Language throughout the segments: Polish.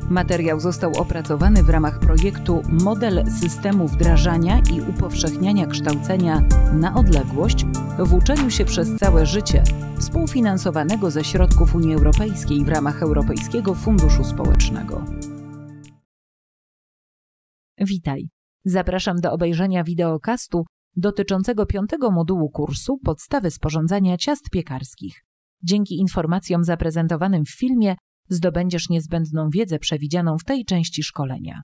Materiał został opracowany w ramach projektu Model systemu wdrażania i upowszechniania kształcenia na odległość w uczeniu się przez całe życie, współfinansowanego ze środków Unii Europejskiej w ramach Europejskiego Funduszu Społecznego. Witaj. Zapraszam do obejrzenia wideokastu dotyczącego 5. modułu kursu Podstawy sporządzania ciast piekarskich. Dzięki informacjom zaprezentowanym w filmie zdobędziesz niezbędną wiedzę przewidzianą w tej części szkolenia.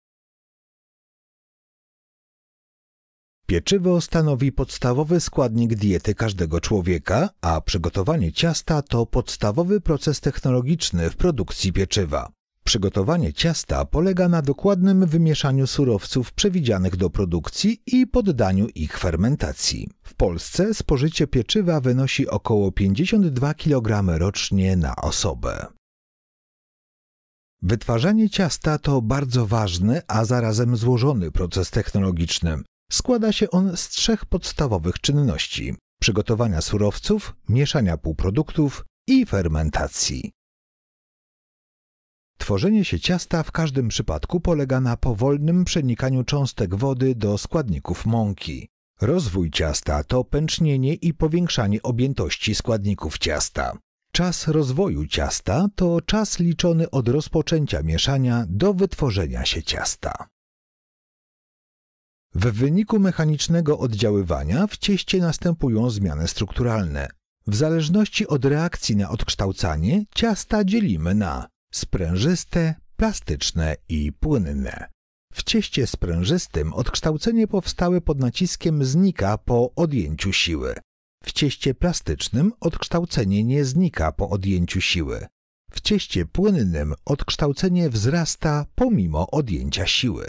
Pieczywo stanowi podstawowy składnik diety każdego człowieka, a przygotowanie ciasta to podstawowy proces technologiczny w produkcji pieczywa. Przygotowanie ciasta polega na dokładnym wymieszaniu surowców przewidzianych do produkcji i poddaniu ich fermentacji. W Polsce spożycie pieczywa wynosi około 52 kg rocznie na osobę. Wytwarzanie ciasta to bardzo ważny, a zarazem złożony proces technologiczny. Składa się on z 3 podstawowych czynności: przygotowania surowców, mieszania półproduktów i fermentacji. Tworzenie się ciasta w każdym przypadku polega na powolnym przenikaniu cząstek wody do składników mąki. Rozwój ciasta to pęcznienie i powiększanie objętości składników ciasta. Czas rozwoju ciasta to czas liczony od rozpoczęcia mieszania do wytworzenia się ciasta. W wyniku mechanicznego oddziaływania w cieście następują zmiany strukturalne. W zależności od reakcji na odkształcanie ciasta dzielimy na sprężyste, plastyczne i płynne. W cieście sprężystym odkształcenie powstałe pod naciskiem znika po odjęciu siły. W cieście plastycznym odkształcenie nie znika po odjęciu siły. W cieście płynnym odkształcenie wzrasta pomimo odjęcia siły.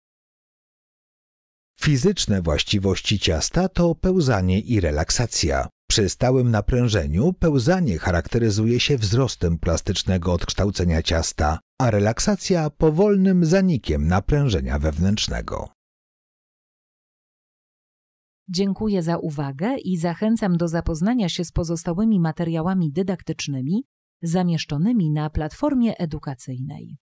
Fizyczne właściwości ciasta to pełzanie i relaksacja. Przy stałym naprężeniu pełzanie charakteryzuje się wzrostem plastycznego odkształcenia ciasta, a relaksacja powolnym zanikiem naprężenia wewnętrznego. Dziękuję za uwagę i zachęcam do zapoznania się z pozostałymi materiałami dydaktycznymi zamieszczonymi na platformie edukacyjnej.